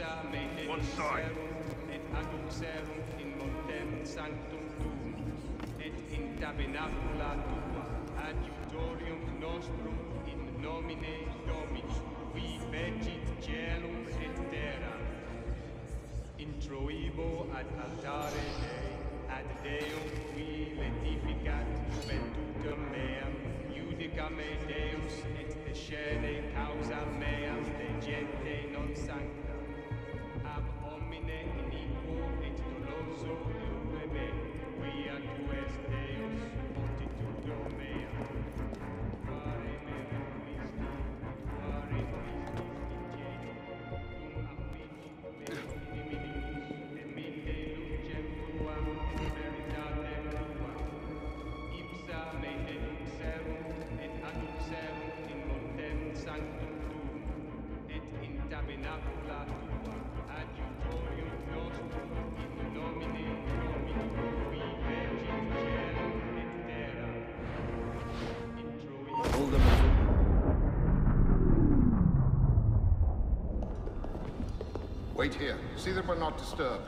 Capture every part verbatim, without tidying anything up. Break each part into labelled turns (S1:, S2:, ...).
S1: One side.
S2: Et aduxerum in montem sanctum tuum, et in tabernacula tua, adiutorium nostrum in nomine Domini, qui fecit caelum et terra. Introibo ad altare Dei, ad Deum qui letificat juventutem meam, judica me Deus et descende causa meam de gente non sancta. Ab homine iniquo et doloso iuve me, quia tu es Deus, multitudo mea. Quare me visti, quare vistis in cielo, cum appici me inimicus, emitte lucem tuam et veritatem tuam. Ipsa me deduxerum et aduxerum in montem sanctum tuum, et in tabernacula tua, adiutorium nostrum in nomine Domini, qui fecit caelum et terra. Introibo.
S3: Hold them.
S4: Wait here. See that we're not disturbed.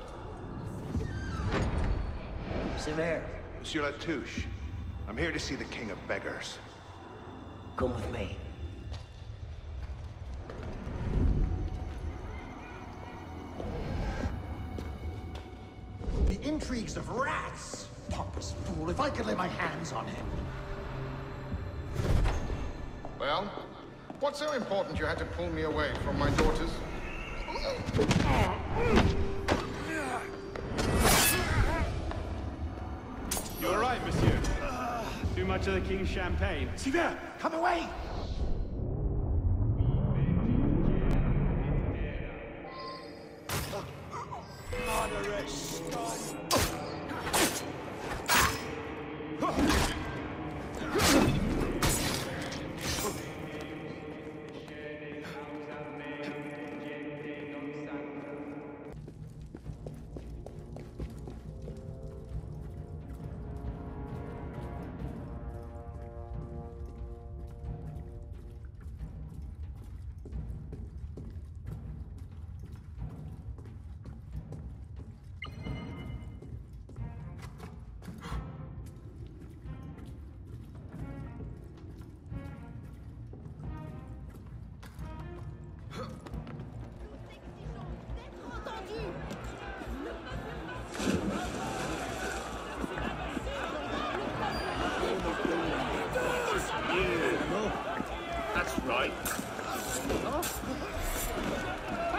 S3: Sever,
S1: Monsieur Latouche, I'm here to see the King of Beggars.
S3: come with me.
S5: The intrigues of rats! Pompous fool, if I could lay my hands on him.
S4: Well, what's so important you had to pull me away from my daughters?
S6: You all right, monsieur? Too much of the king's champagne?
S5: Sylvain, come away! Moderate scum!
S6: That's right.